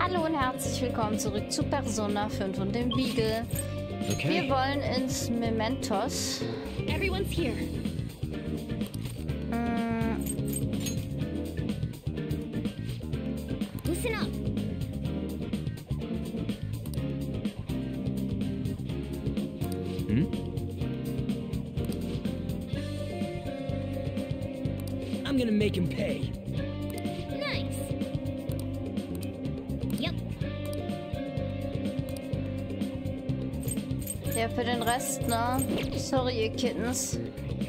Hallo und herzlich willkommen zurück zu Persona 5 und dem Beagle. Okay. Wir wollen ins Mementos. Everyone's here. Listen up. I'm gonna make him pay. Nice. Yep. Ja, für den Rest, ne? Sorry, ihr Kittens.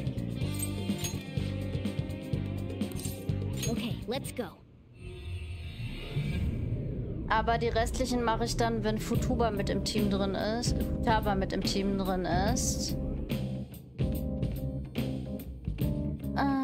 Okay, let's go. Aber die restlichen mache ich dann, wenn Futaba mit im Team drin ist. Ah.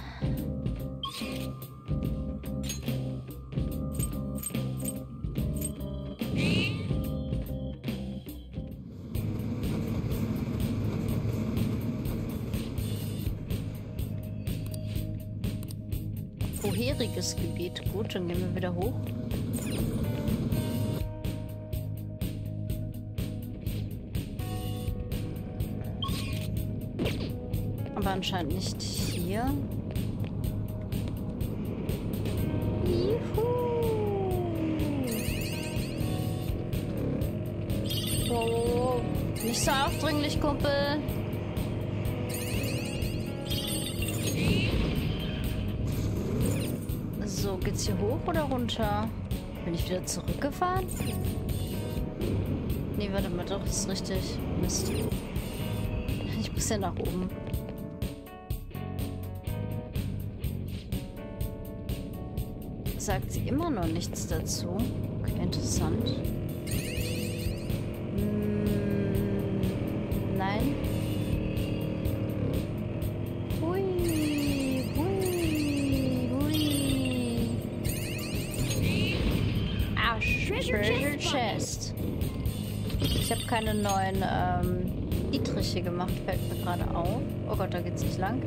Vorheriges Gebiet. Gut, dann gehen wir wieder hoch. Aber anscheinend nicht hier. Juhu. Oh, nicht so aufdringlich, Kumpel. So, geht's hier hoch oder runter? Bin ich wieder zurückgefahren? Nee, warte mal, doch, ist richtig. Mist. Ich muss ja nach oben. Sagt sie immer noch nichts dazu. Okay, interessant. Nein. Hui, hui, hui. Ah, Treasure Chest. Ich habe keine neuen Dietriche gemacht, fällt mir gerade auf. Oh Gott, da geht's nicht lang.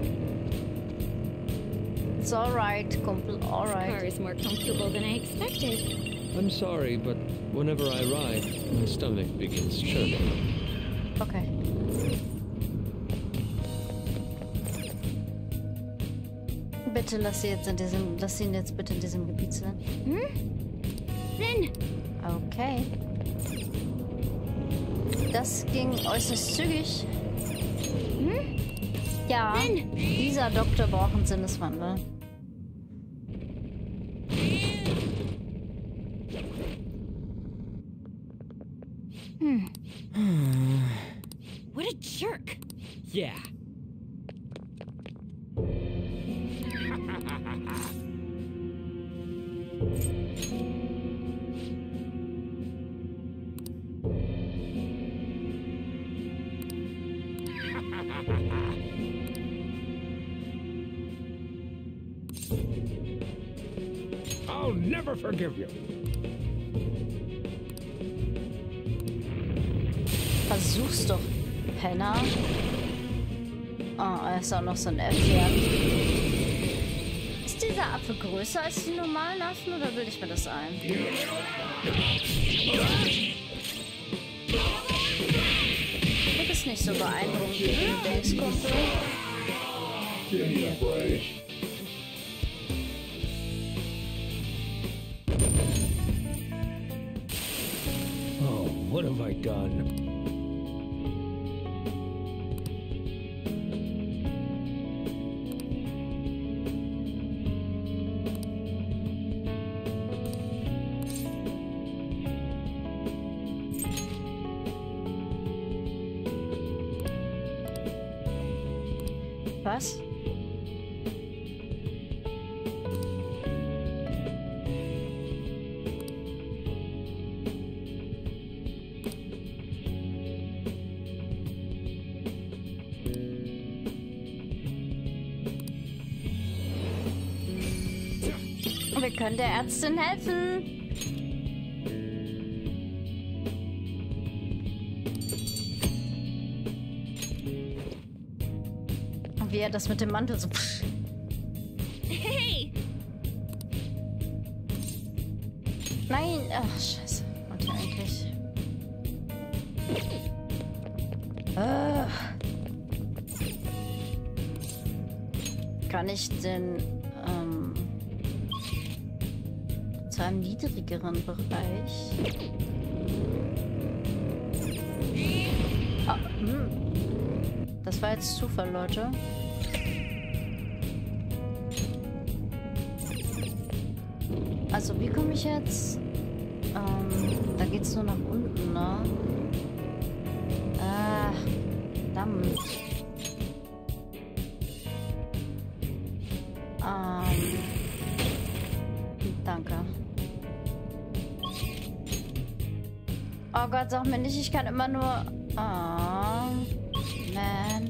It's alright, Kumpel, alright. Car is more comfortable than I expected. I'm sorry, but whenever I ride, my stomach begins churning. Okay. Bitte lass ihn jetzt bitte in diesem Gebiet sein. Then, Okay. Das ging äußerst zügig. Ja, dieser Doktor braucht einen Sinneswandel. what a jerk. Yeah. I'll never forgive you. Versuch's doch, Penner. Oh, er ist auch noch so ein Äffchen. Ist dieser Affe größer als die normalen Affen oder bilde ich mir das ein? Du bist nicht so beeindruckend, wie du denkst, Kumpel. Oh, what have I done? Was? Wir können der Ärztin helfen. Und wie er das mit dem Mantel so... Hey! Nein! Ach, scheiße. Und hier eigentlich. Kann ich denn zu einem niedrigeren Bereich? Ah, das war jetzt Zufall, Leute. Also, wie komme ich jetzt? Da geht's nur nach unten, ne? Ah, verdammt. Danke. Oh Gott, sag mir nicht, ich kann immer nur... Oh, man.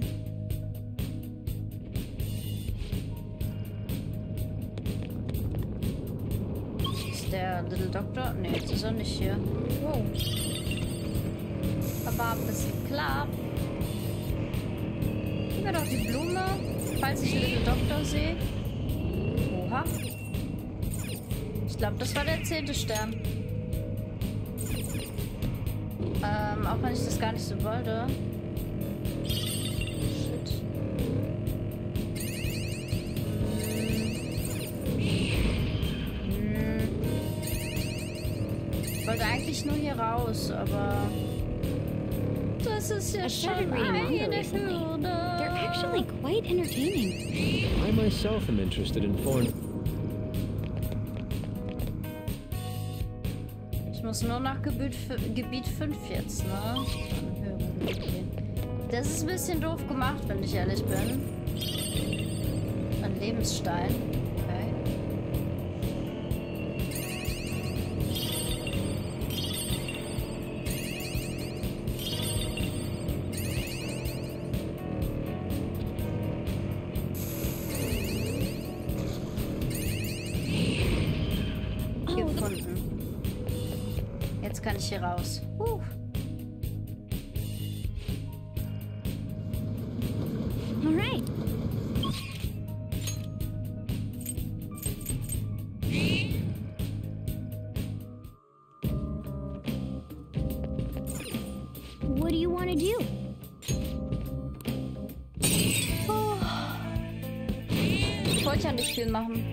Ist der Little Doctor? Nee, jetzt ist er nicht hier. Wow. Aber ein bisschen klar. Gib mir doch die Blume, falls ich Little Doctor sehe. Oha. Ich glaube, das war der 10. Stern. Auch wenn ich das gar nicht so wollte. Shit. Ich wollte eigentlich nur hier raus, aber... Das ist ja schon eine Hürde. They're actually quite entertaining. I myself am interested in foreign... Ich muss nur nach Gebiet 5 jetzt, ne? Das ist ein bisschen doof gemacht, wenn ich ehrlich bin. Ein Lebensstein. Okay. Gefunden. Jetzt kann ich hier raus. All right. What do you want to do? Ich wollte ja nicht viel machen.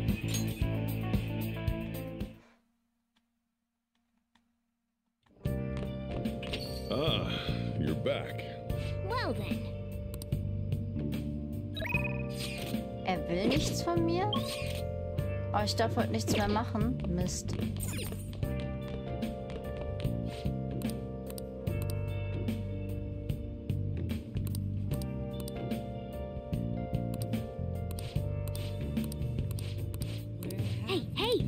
Ah, you're back. Well then. Er will nichts von mir? Oh, ich darf heute nichts mehr machen. Mist. Hey, hey!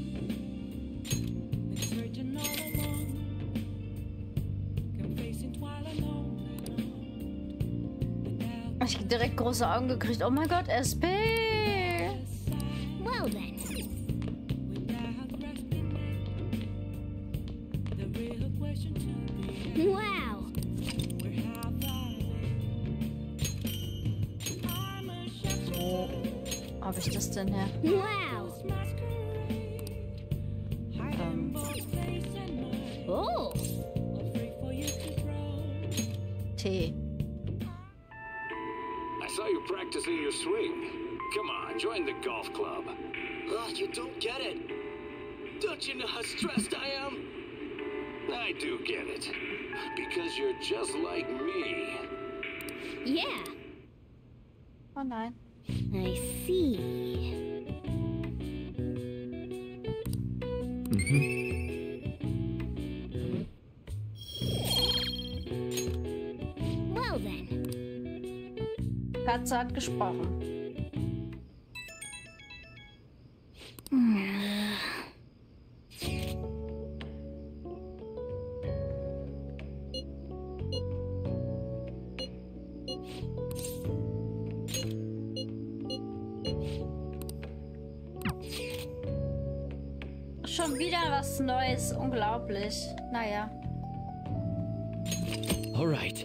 Ich hab direkt große Augen gekriegt. Oh mein Gott, SP! Well then. Wow! Wo habe ich das denn her? Wow! Oh! T. I saw you practicing your swing. Come on, join the golf club. Oh, you don't get it. Don't you know how stressed I am? I do get it. Because you're just like me. Yeah, Oh nein. I see. Well then. Katze hat gesprochen. Schon wieder was Neues. Unglaublich. Naja. All right.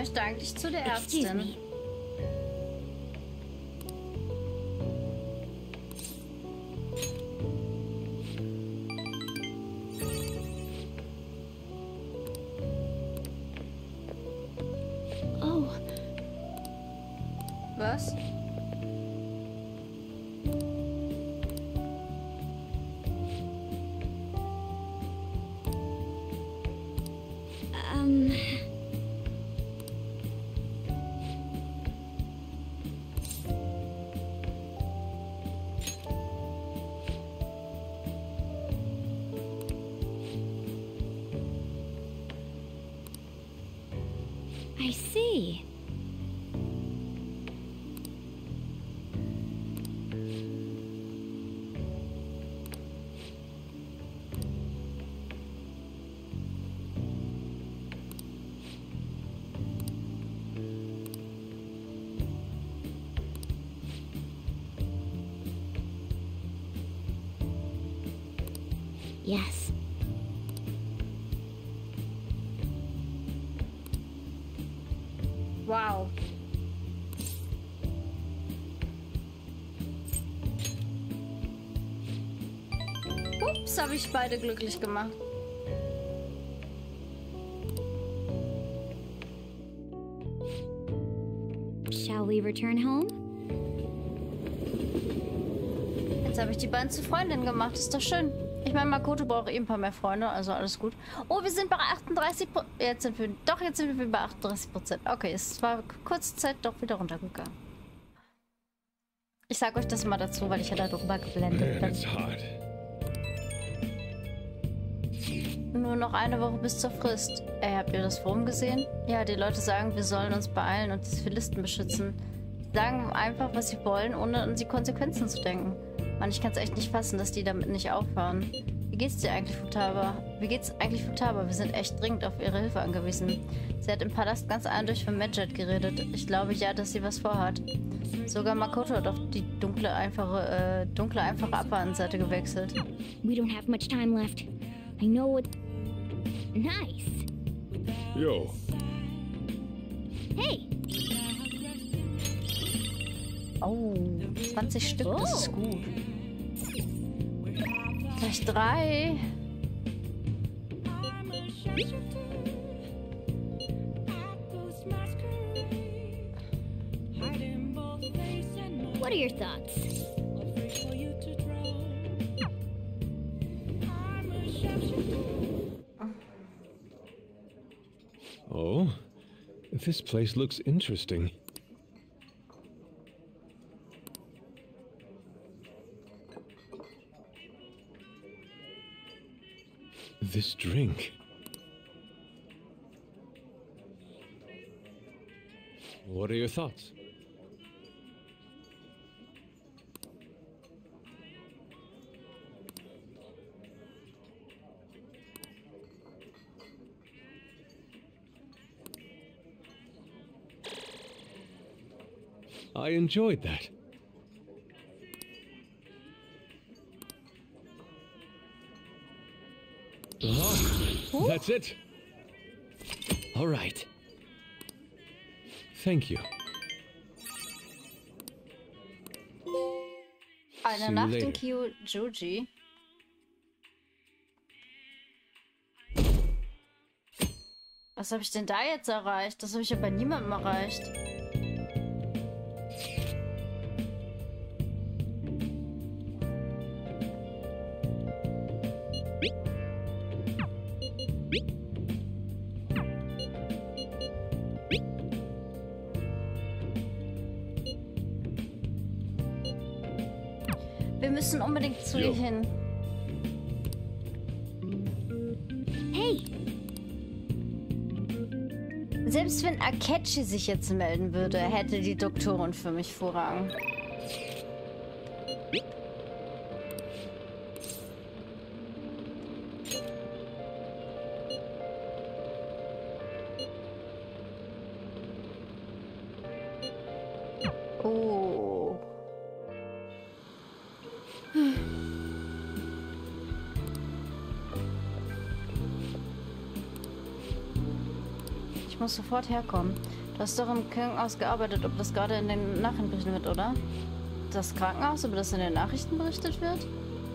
möchte eigentlich zu der Excuse Ärztin. me. Oh, Was? um... I see. Yes. Wow. Ups, habe ich beide glücklich gemacht. Shall we return home? Jetzt habe ich die beiden zu Freundinnen gemacht. Ist doch schön. Ich meine, Makoto braucht eh ein paar mehr Freunde, also alles gut. Oh, wir sind bei 38%. Jetzt sind wir bei 38%. Okay, es war kurze Zeit doch wieder runtergegangen. Ich sage euch das mal dazu, weil ich ja da drüber geblendet Man, bin. it's hot. Nur noch eine Woche bis zur Frist. Ey, habt ihr das Forum gesehen? Ja, die Leute sagen, wir sollen uns beeilen und die Zivilisten beschützen. Sie sagen einfach, was sie wollen, ohne an die Konsequenzen zu denken. Mann, ich kann es echt nicht fassen, dass die damit nicht aufhören. Wie geht's dir eigentlich, Futaba? Wir sind echt dringend auf ihre Hilfe angewiesen. Sie hat im Palast ganz eindeutig von Medjet geredet. Ich glaube ja, dass sie was vorhat. Sogar Makoto hat auf die dunkle, einfache Abwartenseite gewechselt. We don't have much time left. I know what... Nice. Yo, Hey, Oh, 20 Stück, das ist gut. Vielleicht 3. what are your thoughts? Oh, this place looks interesting. This drink. What are your thoughts? I enjoyed that. Oh, that's it. All right. Thank you. See Eine you Nacht later. in Kyojuji. Was habe ich denn da jetzt erreicht? Das habe ich ja bei niemandem erreicht. Wir müssen unbedingt zu ihr Jo. hin. Hey, Selbst wenn Akechi sich jetzt melden würde, hätte die Doktorin für mich Vorrang. Oh. Ich muss sofort herkommen. Du hast doch im Krankenhaus gearbeitet, ob das gerade in den Nachrichten berichtet wird, oder? Das Krankenhaus, über das in den Nachrichten berichtet wird?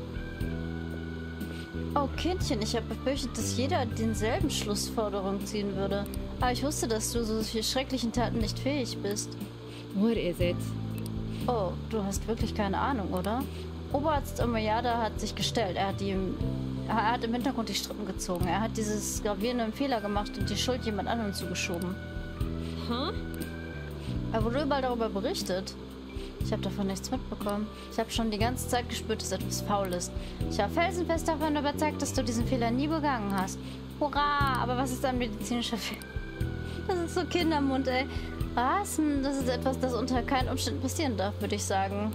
Oh, Kindchen, ich habe befürchtet, dass jeder denselben Schlussforderung ziehen würde. Aber ich wusste, dass du so viel schrecklichen Taten nicht fähig bist. What is it? Oh, du hast wirklich keine Ahnung, oder? Oberarzt Omoyada hat sich gestellt. Er hat im Hintergrund die Strippen gezogen. Er hat dieses gravierende Fehler gemacht und die Schuld jemand anderem zugeschoben. Huh? Er wurde überall darüber berichtet. Ich habe davon nichts mitbekommen. Ich habe schon die ganze Zeit gespürt, dass etwas faul ist. Ich war felsenfest davon überzeugt, dass du diesen Fehler nie begangen hast. Hurra! Aber was ist ein medizinischer Fehler? Das ist so Kindermund, ey. Was? Das ist etwas, das unter keinen Umständen passieren darf, würde ich sagen.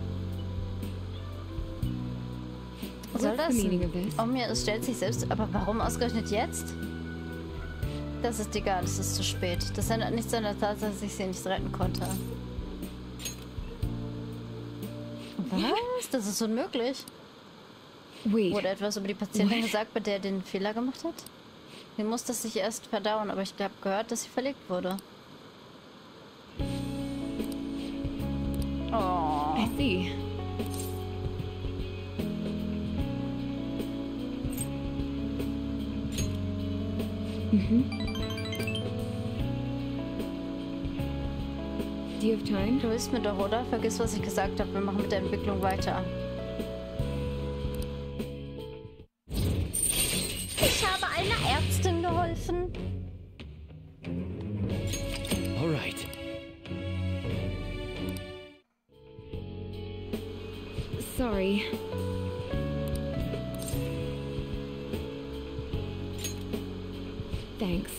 Soll das? Oh, es stellt sich selbst... Aber warum ausgerechnet jetzt? Das ist egal, es ist zu spät. Das ändert nichts an der Tatsache, dass ich sie nicht retten konnte. Was? Das ist unmöglich. Wait. Wurde etwas über die Patientin gesagt, bei der er den Fehler gemacht hat? Sie muss das sich erst verdauen, aber ich habe gehört, dass sie verlegt wurde. Oh. I see. Do you have time? Du willst mir doch, oder? Vergiss, was ich gesagt habe. Wir machen mit der Entwicklung weiter. Ich habe einer Ärztin geholfen. All right. Sorry. Thanks.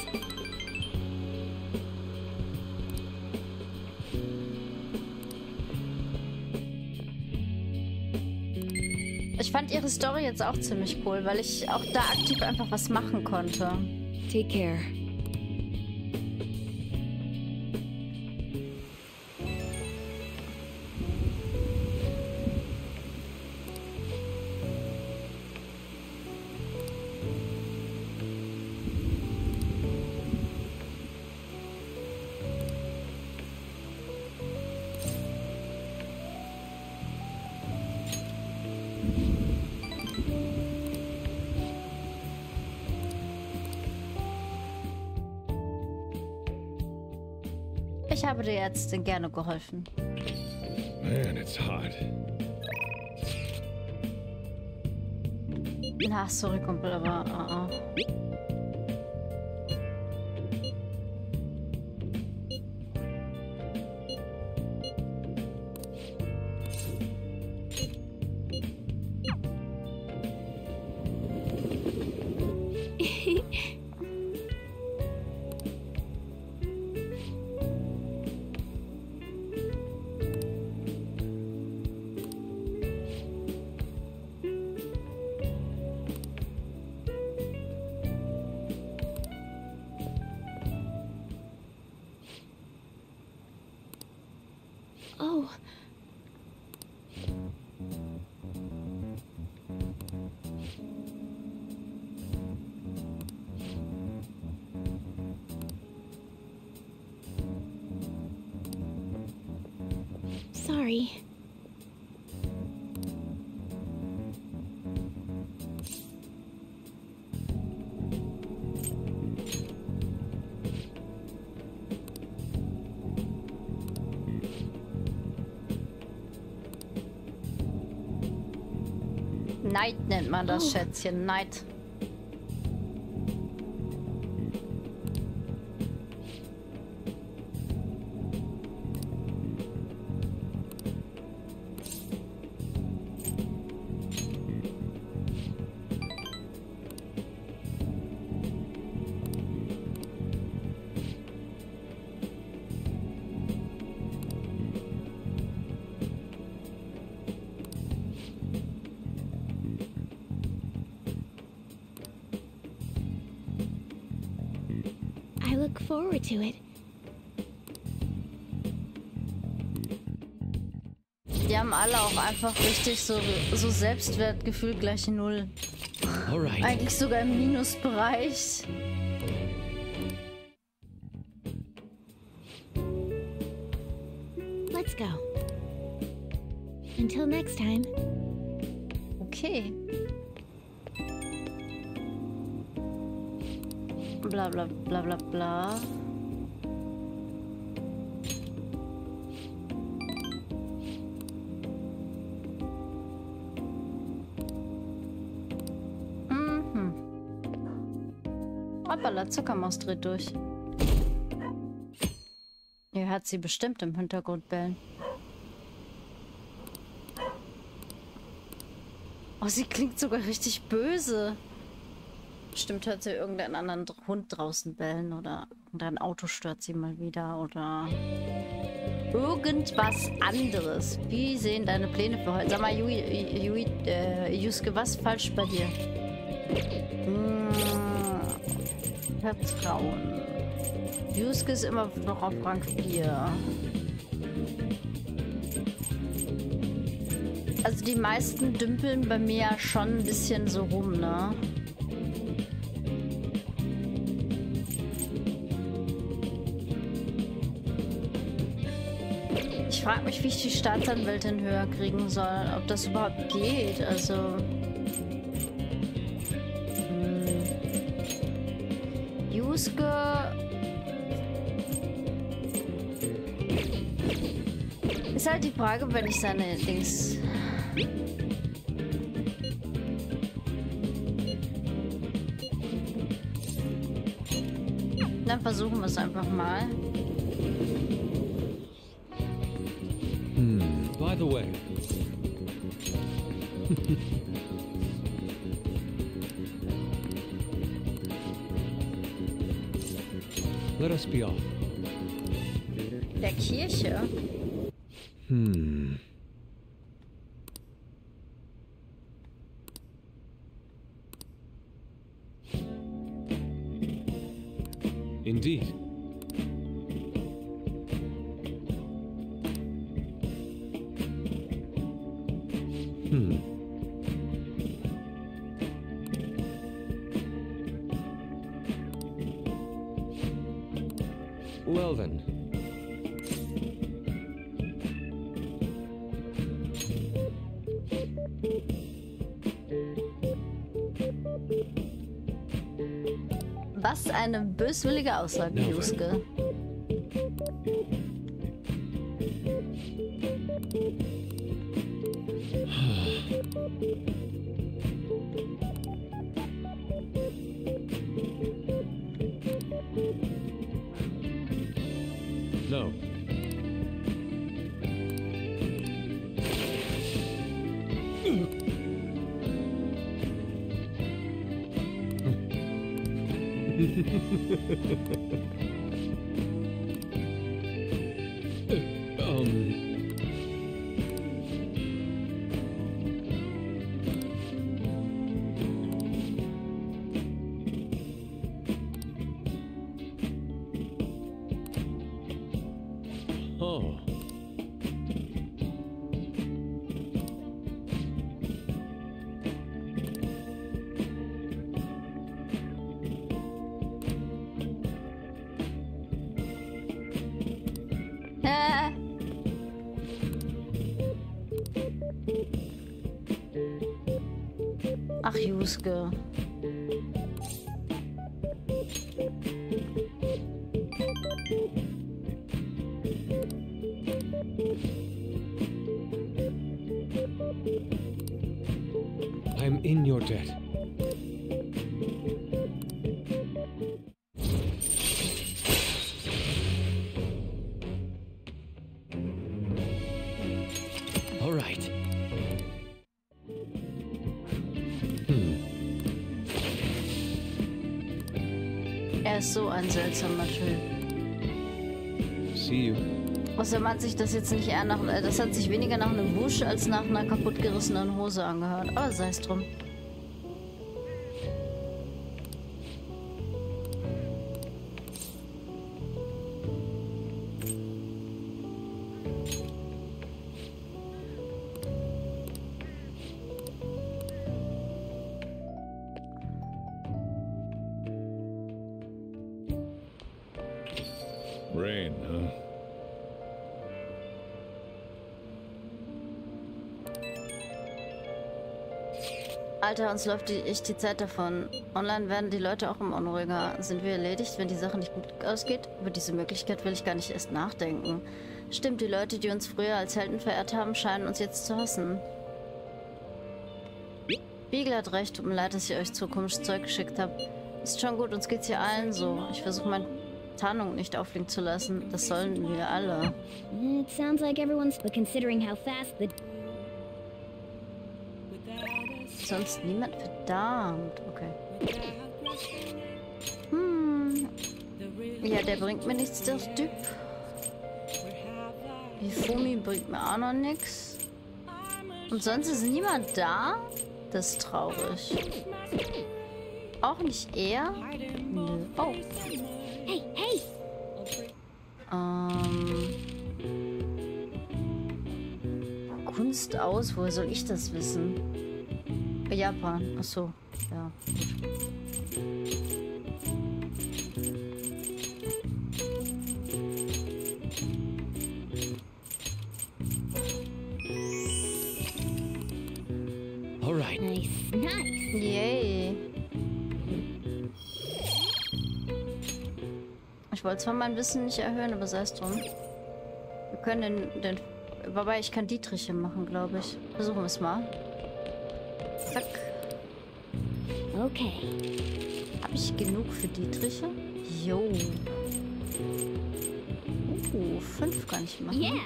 Ich fand ihre Story jetzt auch ziemlich cool, weil ich auch da aktiv einfach was machen konnte. Take care. Ich habe der Ärztin gerne geholfen. Man, it's hot. Na, sorry, Kumpel, aber... Oh. Sorry. Neid nennt man das, Schätzchen. Neid. I look forward to it. Die haben alle auch einfach richtig so Selbstwertgefühl gleich 0. All right. Eigentlich sogar im Minusbereich. let's go. Until next time. Okay. Bla bla bla bla bla. Hoppala, Zuckermaus dreht durch. Ihr hört sie bestimmt im Hintergrund bellen. Oh, sie klingt sogar richtig böse. Bestimmt hört sie irgendeinen anderen Hund draußen bellen oder irgendein Auto stört sie mal wieder oder irgendwas anderes. Wie sehen deine Pläne für heute? Sag mal, Yusuke, was ist falsch bei dir? Vertrauen. Yusuke ist immer noch auf Rang 4. Also die meisten dümpeln bei mir ja schon ein bisschen so rum, ne? Ich frage mich, wie ich die Staatsanwältin höher kriegen soll. Ob das überhaupt geht. Also... Yusuke... Ist halt die Frage, wenn ich seine Dings... Dann versuchen wir es einfach mal. By the way. Let us be off. Der Kirche? Indeed. Well then. Was eine böswillige Aussage, Yusuke. No. Oh. Ach, Yusuke. I'm in your debt. All right. Er ist so ein seltsamer Typ. See you. Außerdem hat sich das jetzt nicht eher nach... Das hat sich weniger nach einem Busch als nach einer kaputtgerissenen Hose angehört. Aber sei es drum. Rain, huh? Alter, uns läuft echt die Zeit davon. Online werden die Leute auch immer unruhiger. Sind wir erledigt, wenn die Sache nicht gut ausgeht? Über diese Möglichkeit will ich gar nicht erst nachdenken. Stimmt, die Leute, die uns früher als Helden verehrt haben, scheinen uns jetzt zu hassen. Beagle hat recht, tut mir leid, dass ich euch zu komisches Zeug geschickt habe. Ist schon gut, uns geht's hier allen so. Ich versuche meine Tarnung nicht auffliegen zu lassen. Das sollen wir alle. It sounds like everyone's... But considering how fast the... Sonst niemand? Verdammt. Okay. Ja, der bringt mir nichts, der Typ. Die Fumi bringt mir auch noch nichts. Und sonst ist niemand da? Das ist traurig. Auch nicht er? Nö. Oh. Hey, hey! Kunst aus, woher soll ich das wissen? Japan. Achso. Ja, gut. Alright. Nice. Nice! Yay. Ich wollte zwar mein Wissen nicht erhöhen, aber sei es drum. Wir können wobei, ich kann Dietriche machen, glaube ich. Versuchen wir es mal. Zack. Okay. Habe ich genug für Dietriche? Jo. 5 kann ich machen. Yeah!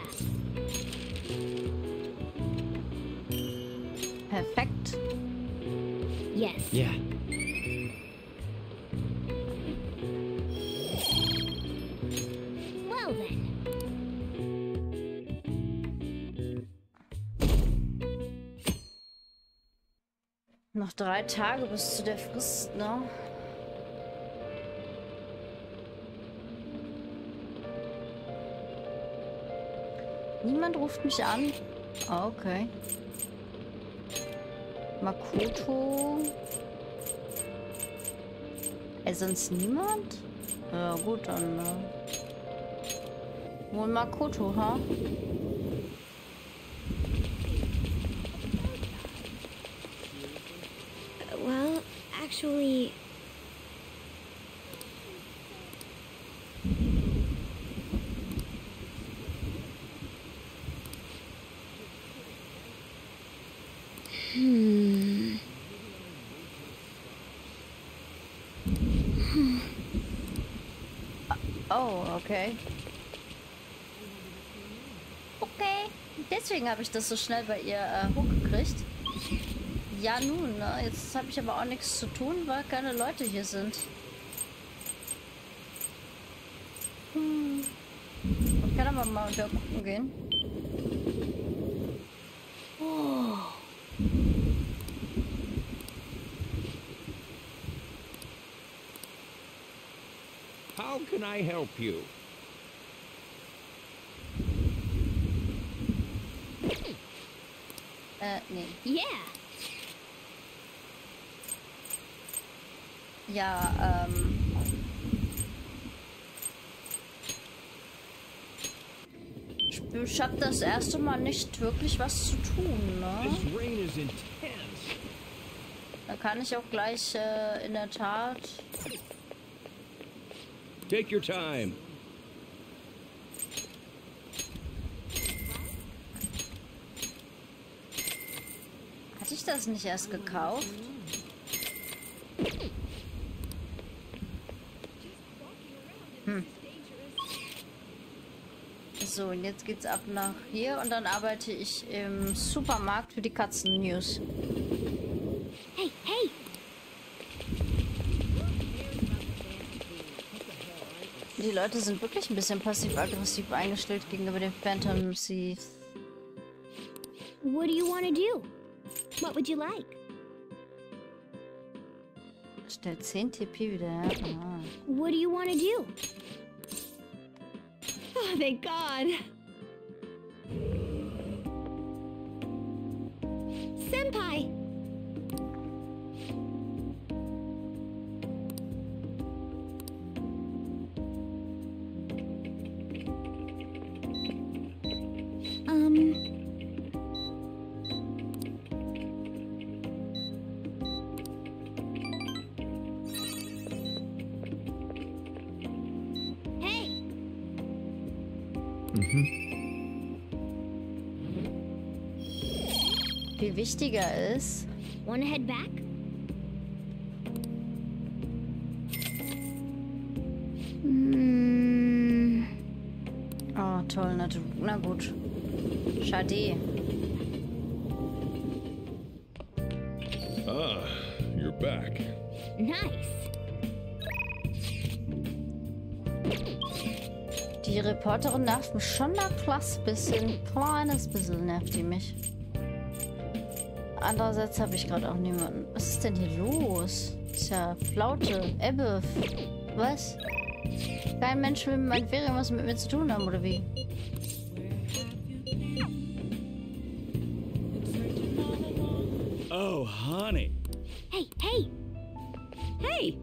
Perfekt. Yes. Yeah. Well then. Noch 3 Tage bis zu der Frist, ne? Niemand ruft mich an. Ah, okay. Makoto. Sonst niemand? Ja gut, dann wohl Makoto, ha? Well, actually... Oh, okay. Okay. Deswegen habe ich das so schnell bei ihr hochgekriegt. Ja nun, ne? Jetzt habe ich aber auch nichts zu tun, weil keine Leute hier sind. Ich kann aber mal unter gucken gehen. Oh. How can I help you? Nee. Yeah! Ja, ich habe das erste Mal nicht wirklich was zu tun, ne? This rain is intense. Da kann ich auch gleich in der Tat... Take your time. Hatte ich das nicht erst gekauft? So, und jetzt geht's ab nach hier und dann arbeite ich im Supermarkt für die Katzen-News. Hey, hey! Die Leute sind wirklich ein bisschen passiv-aggressiv eingestellt gegenüber den Phantom Thieves. What do you want to do? What would you like? Stellt 10 TP wieder her. Ah. What do you want to do? Oh, thank God! Senpai! Viel wichtiger ist... Wanna head back? Oh, toll. Na gut. Schade. Ah, you're back. Nice. Die Reporterin nervt mich schon kleines bisschen nervt die mich. Andererseits habe ich gerade auch niemanden. Was ist denn hier los? Ist ja Flaute, Ebbe. Was? Kein Mensch will in meinen Ferien was mit mir zu tun haben, oder wie? Oh, honey. Hey, hey! Hey!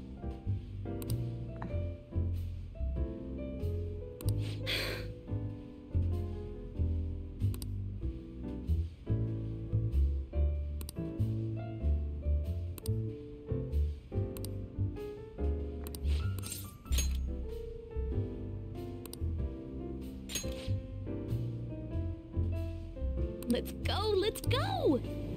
Let's go, let's go!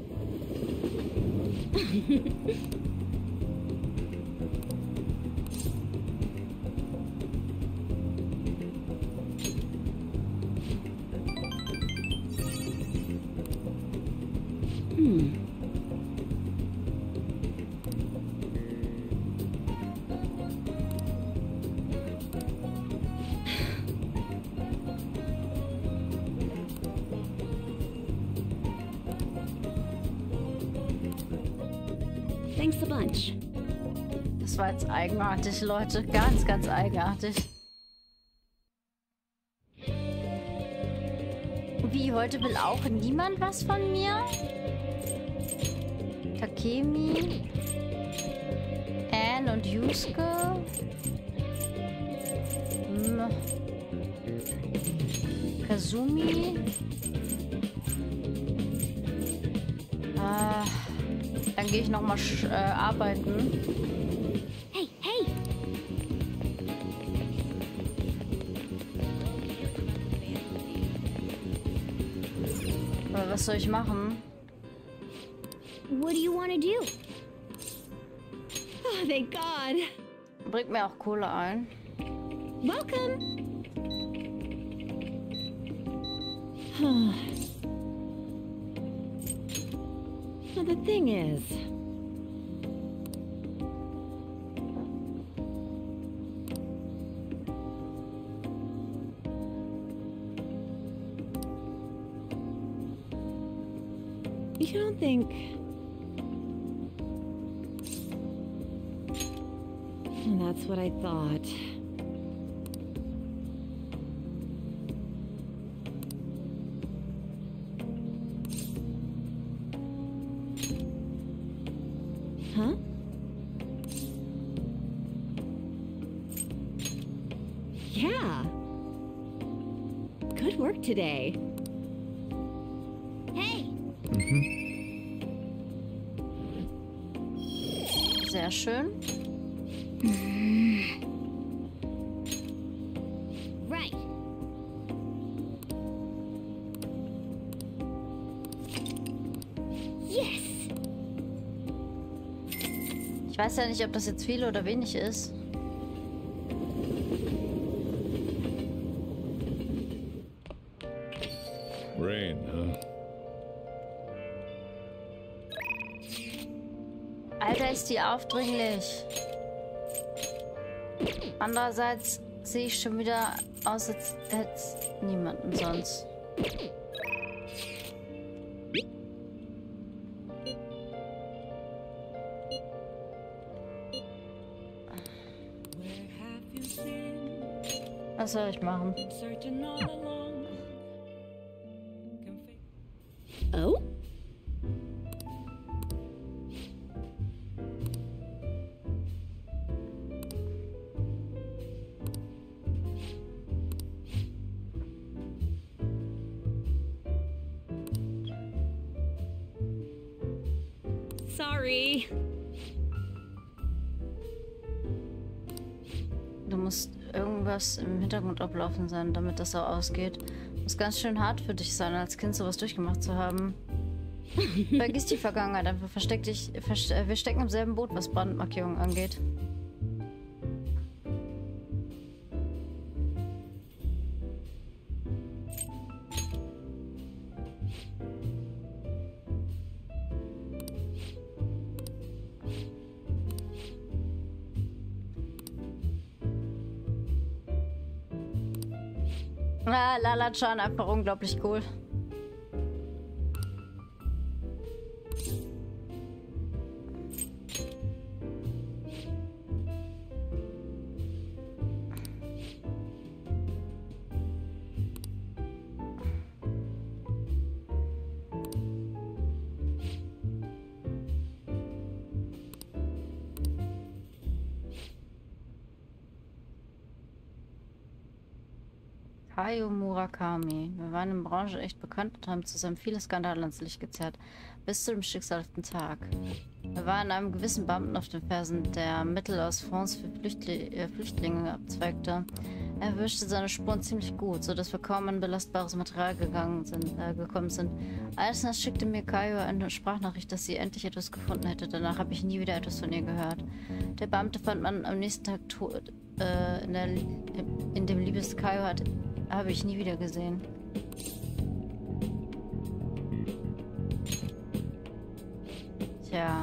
Thanks a bunch. Das war jetzt eigenartig, Leute. Ganz, ganz eigenartig. Wie, heute will auch niemand was von mir? Takemi? Anne und Yusuke? Kazumi? Dann gehe ich nochmal arbeiten. Hey, hey! Aber was soll ich machen? What do you want to do? Oh, thank God. Bringt mir auch Kohle ein. Welcome. Well, the thing is, you don't think... That's what I thought. Huh? Yeah. Good work today. Hey! Sehr schön. Right. Yes! Ich weiß ja nicht, ob das jetzt viel oder wenig ist. Rain, huh? Alter, ist die aufdringlich. Andererseits sehe ich schon wieder aus, als hätte es niemanden sonst. Was soll ich machen? Oh? Sorry. Du musst irgendwas im Hintergrund ablaufen sein, damit das so ausgeht. Muss ganz schön hart für dich sein, als Kind sowas durchgemacht zu haben. Vergiss die Vergangenheit, einfach versteck dich. Wir stecken im selben Boot, was Brandmarkierungen angeht. Ah, Lala-chan, einfach unglaublich cool. Kaio Murakami. Wir waren in der Branche echt bekannt und haben zusammen viele Skandale ans Licht gezerrt. Bis zu dem schicksalhaften Tag. Wir waren einem gewissen Beamten auf den Fersen, der Mittel aus Fonds für Flüchtlinge abzweigte. Er erwischte seine Spuren ziemlich gut, sodass wir kaum an belastbares Material gekommen sind. Eines Nachts schickte mir Kaio eine Sprachnachricht, dass sie endlich etwas gefunden hätte. Danach habe ich nie wieder etwas von ihr gehört. Der Beamte fand man am nächsten Tag tot. In dem Liebes Kaio habe ich nie wieder gesehen. Tja.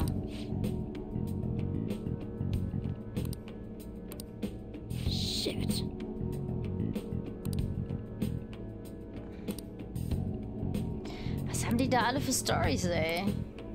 Shit. Was haben die da alle für Storys, ey?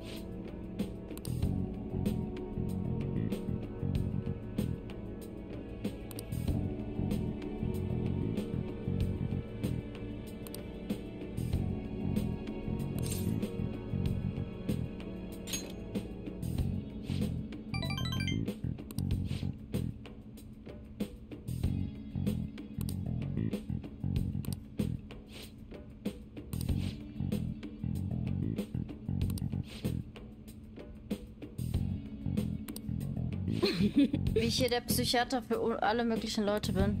Wie ich hier der Psychiater für alle möglichen Leute bin.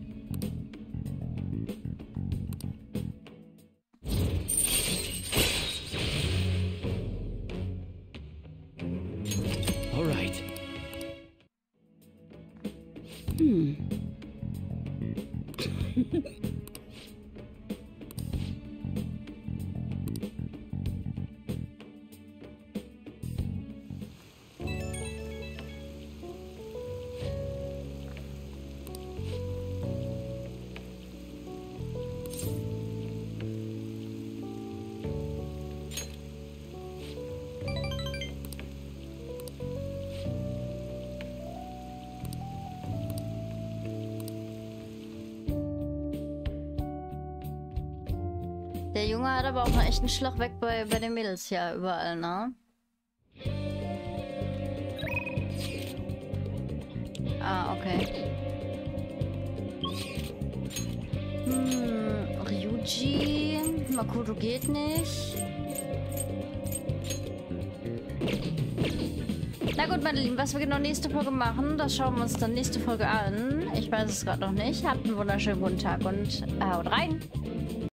All right. Der Junge hat aber auch einen echten Schlag weg bei den Mädels ja überall, ne? Ah, okay. Ryuji. Makoto geht nicht. Na gut, meine Lieben, was wir genau nächste Folge machen, das schauen wir uns dann nächste Folge an. Ich weiß es gerade noch nicht. Habt einen wunderschönen guten Tag und haut rein!